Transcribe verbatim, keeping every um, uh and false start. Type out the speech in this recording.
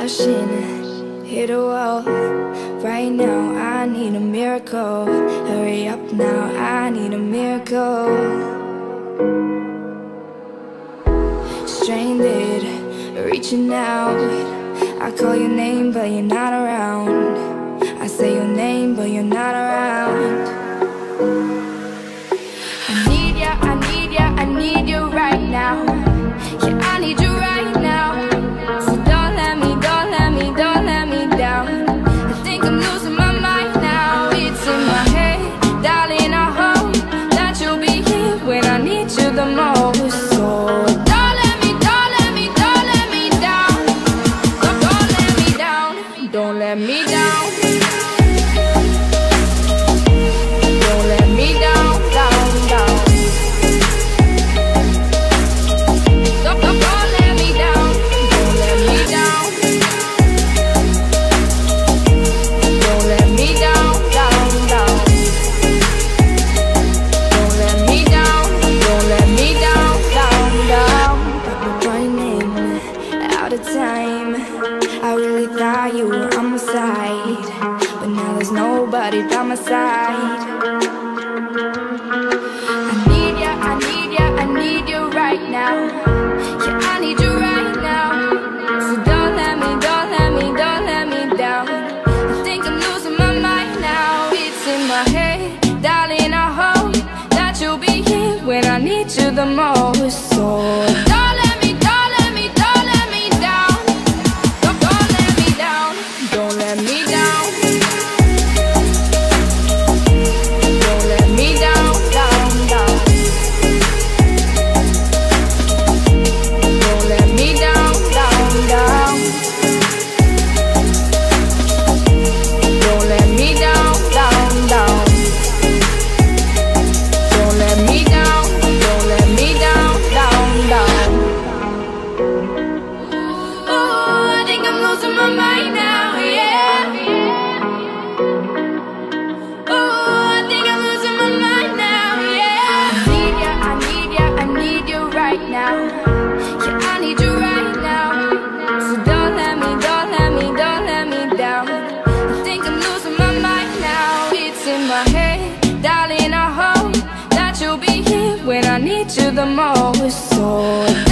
crashing, hit a wall. Right now I need a miracle. Hurry up now, I need a miracle. Stranded, reaching out. I call your name but you're not around. I say your name but you're not around. I need ya, I need ya, I need you right now. Yeah, I need you right now. So don't let me, don't let me, don't let me down. I think I'm losing my mind now. It's in my head, darling, I hope that you'll be here when I need you the most. So don't let me, don't let me, don't let me down. Don't, don't let me down, don't let me down. Don't let me down, down, down. Don't, don't, don't let me down, don't let me down. Don't let me down, down, down. Don't let me down, don't let me down, down, down. Running out of time. I really thought you were on my side, but now there's nobody by my side. I need ya, I need ya, I need you right now. Yeah, I need you right now. So don't let me, don't let me, don't let me down. I think I'm losing my mind now. It's in my head, darling, I hope that you'll be here when I need you the most. So don't let me, don't let me, don't let me down. Don't, don't let me down, don't let me down. Don't let me down, down, down. Don't let me down, down, down. Don't let me down, down, down. Don't let me down, don't let me down, down, down. Ooh, I think I'm losing my mind now, yeah. Ooh, I think I'm losing my mind now, yeah. I need ya, I need ya, I need you right now. Yeah, I need you right now. So don't let me, don't let me, don't let me down. I think I'm losing my mind now. It's in my head, darling, I hope that you'll be here when I need you the most. So